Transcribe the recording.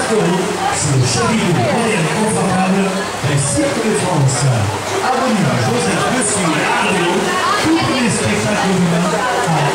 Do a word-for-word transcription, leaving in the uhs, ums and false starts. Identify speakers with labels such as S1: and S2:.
S1: cinq euros sur le chapiteau moderne et confortable d'un Cirque de France. Avenue Joseph Monsieur Arnaud, tous les spectacles humains